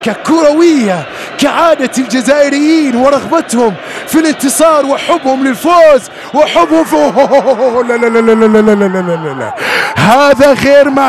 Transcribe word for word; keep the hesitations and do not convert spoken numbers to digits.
ككروية كعادة الجزائريين ورغبتهم في الانتصار وحبهم للفوز وحبهم في لا لا لا لا لا لا لا لا لا لا. هذا غير مع